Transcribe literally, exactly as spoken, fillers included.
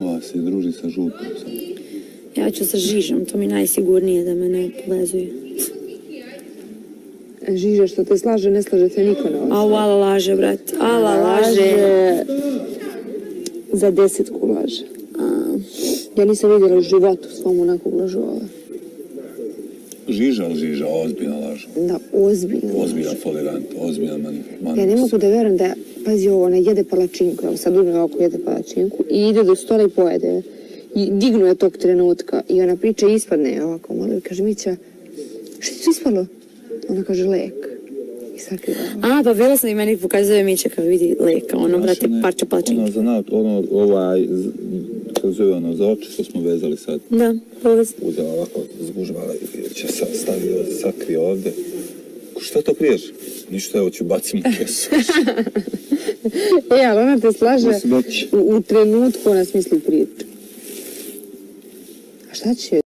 se druži sa žutom. Ja ću sa Žižom, to mi najsigurnije da me ne povezuje. Žiža što te slaže, ne slaže te niko na ovo. Au, ala laže, brat. Ala laže. Za desetku laže. Ja nisam vidjela u životu svom onakvog lažova. Žiža, ali Žiža, ozbiljna laža. Da, ozbiljna laža. Ozbiljan folirant, ozbiljan manipulator. Ja ne mogu da verujem da, pazi ovo, ona jede palačinku, evo sad uzme ovako jede palačinku i ide do stola i pojede. I dignu je tog trenutka i ona priča i ispadne ovako, malo i kaže Mića, što ti ispalo? Ona kaže lek. I sakriva. A, pa bila sam i meni pokazuje Mića kao vidi leka, ono, brate, parča palačinke. Ono, za nat, ono, ovaj, kako zove ono, za oči što smo vezali sad. Da, povez. Uzela ovako, zgužvala i će sad stavio, sakrio ovdje. Šta to priješ? Ništa, evo ću bacim u kesu. E, ali ona te slaže u, u trenutku, ona smisli priču. A šta će